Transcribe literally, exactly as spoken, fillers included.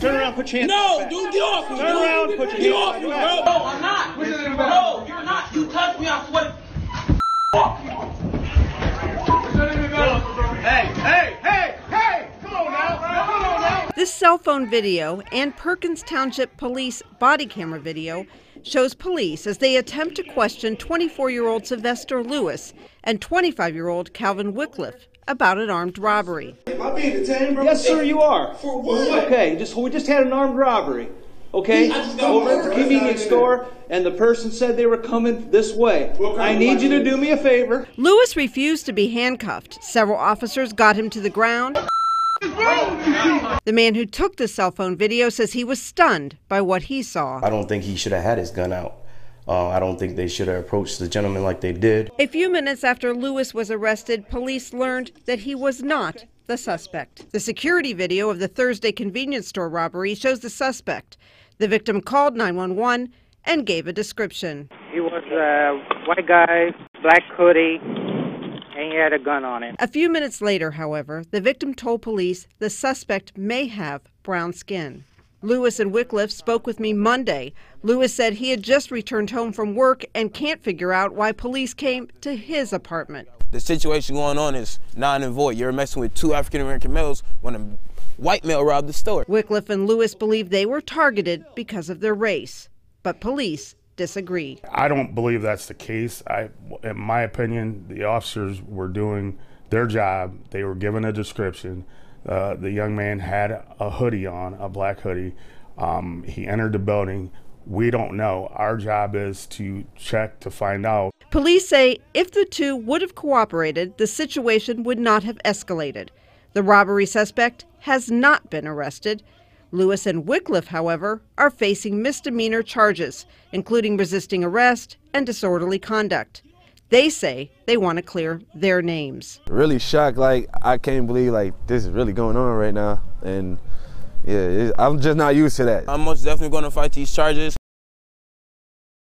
Turn around, put your hands No, back. dude, get off me. Turn dude. around, put your Get hands off back. me, bro. No, I'm not. No, you're not. You touched me, I swear. Hey, hey, hey, hey! Come on now, come on now! This cell phone video and Perkins Township Police body camera video shows police as they attempt to question twenty-four-year-old Sylvester Lewis and twenty-five-year-old Calvin Wycliffe about an armed robbery. Am I being detained, bro? Yes, sir, you are. For what? Okay, just we just had an armed robbery. Okay, over at the convenience store, and the person said they were coming this way. I need you to do me a favor. Lewis refused to be handcuffed. Several officers got him to the ground. The man who took the cell phone video says he was stunned by what he saw. I don't think he should have had his gun out. Uh, I don't think they should have approached the gentleman like they did. A few minutes after Lewis was arrested, police learned that he was not the suspect. The security video of the Thursday convenience store robbery shows the suspect. The victim called nine one one and gave a description. He was a white guy, black hoodie, and he had a gun on him. A few minutes later, however, the victim told police the suspect may have brown skin. Lewis and Wycliffe spoke with me Monday. Lewis said he had just returned home from work and can't figure out why police came to his apartment. The situation going on is non and void. You're messing with two African-American males when a white male robbed the store. Wycliffe and Lewis believe they were targeted because of their race, but police disagree. I don't believe that's the case. I, in my opinion, the officers were doing their job. They were given a description. Uh, the young man had a hoodie on, a black hoodie. Um, he entered the building. We don't know. Our job is to check to find out. Police say if the two would have cooperated, the situation would not have escalated. The robbery suspect has not been arrested. Lewis and Wycliffe, however, are facing misdemeanor charges, including resisting arrest and disorderly conduct. They say they want to clear their names. Really shocked, like I can't believe like this is really going on right now, and yeah, it, I'm just not used to that. I'm most definitely going to fight these charges.